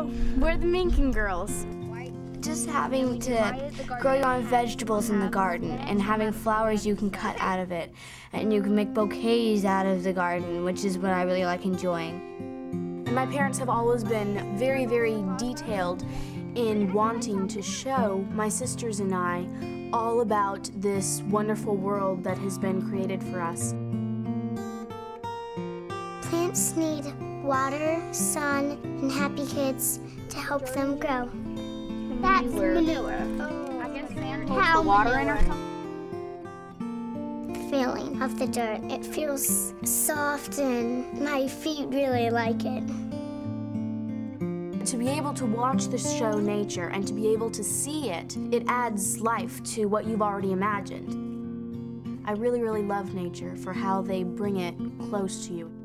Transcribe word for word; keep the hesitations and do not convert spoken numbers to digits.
Hello, we're the Minkin Girls. Just having to grow your own vegetables in the garden and having flowers you can cut out of it, and you can make bouquets out of the garden, which is what I really like enjoying. And my parents have always been very, very detailed in wanting to show my sisters and I all about this wonderful world that has been created for us. Plants need water, sun, and happy kids to help them grow. That's manure. Oh, I guess sand Cow the water in manure. or something. Feeling of the dirt. It feels soft and my feet really like it. To be able to watch the show Nature and to be able to see it, it adds life to what you've already imagined. I really, really love nature for how they bring it close to you.